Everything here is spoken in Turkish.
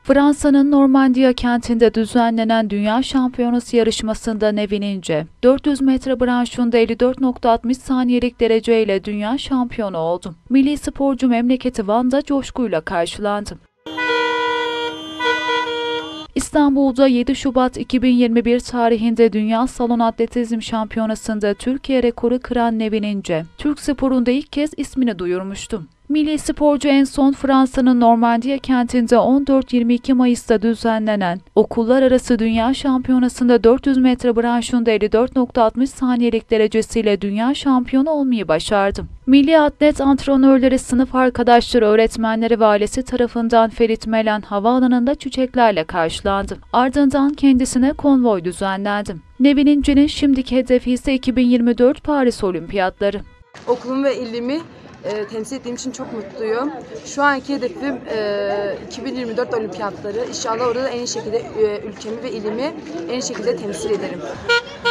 Fransa'nın Normandiya kentinde düzenlenen Dünya Şampiyonası yarışmasında Nevin İnce, 400 metre branşında 54,60 saniyelik dereceyle dünya şampiyonu oldu. Milli sporcu memleketi Van'da coşkuyla karşılandı. İstanbul'da 7 Şubat 2021 tarihinde Dünya Salon Atletizm Şampiyonası'nda Türkiye rekoru kıran Nevin İnce, Türk sporunda ilk kez ismini duyurmuştu. Milli sporcu en son Fransa'nın Normandiya kentinde 14-22 Mayıs'ta düzenlenen Okullar Arası Dünya Şampiyonası'nda 400 metre branşında 54,60 saniyelik derecesiyle dünya şampiyonu olmayı başardı. Milli atlet antrenörleri, sınıf arkadaşları, öğretmenleri ve ailesi tarafından Ferit Melen havaalanında çiçeklerle karşılandı. Ardından kendisine konvoy düzenlendi. Nevin İnce'nin şimdiki hedefi ise 2024 Paris Olimpiyatları. Okulumu ve ilimi temsil ettiğim için çok mutluyum. Şu anki hedefim 2024 Olimpiyatları. İnşallah orada en iyi şekilde ülkemi ve ilimi en iyi şekilde temsil ederim.